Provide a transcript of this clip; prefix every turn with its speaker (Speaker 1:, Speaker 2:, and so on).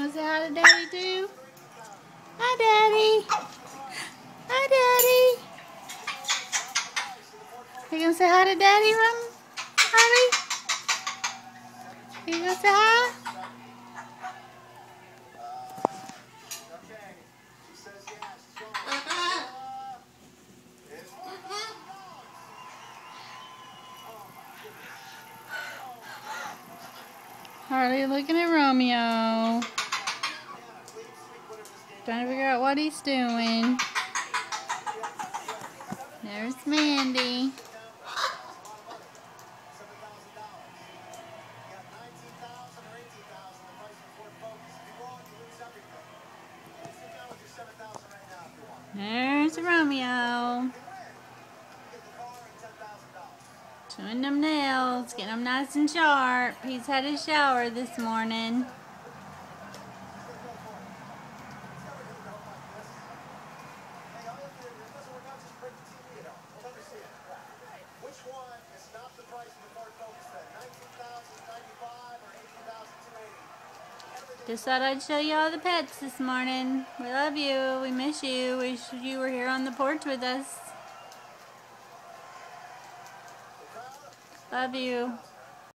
Speaker 1: gonna say hi to Daddy too? Hi, Daddy. Hi, Daddy. You gonna say hi to Daddy, Harvey? You gonna say hi? Harley looking at Romeo. Trying to figure out what he's doing. There's Mandy. There's Romeo. Doing them nails, getting them nice and sharp. He's had a shower this morning. Just thought I'd show you all the pets this morning. We love you. We miss you. Wish you were here on the porch with us. Love you.